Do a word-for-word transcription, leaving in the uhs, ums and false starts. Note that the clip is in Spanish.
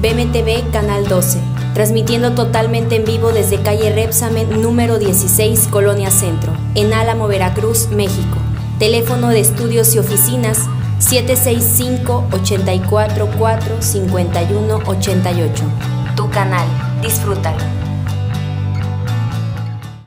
B M T V Canal doce, transmitiendo totalmente en vivo desde calle Repsamen número dieciséis, Colonia Centro, en Álamo, Veracruz, México. Teléfono de estudios y oficinas siete seis cinco, ocho cuatro cuatro, cinco uno ocho ocho. Tu canal, disfrútalo.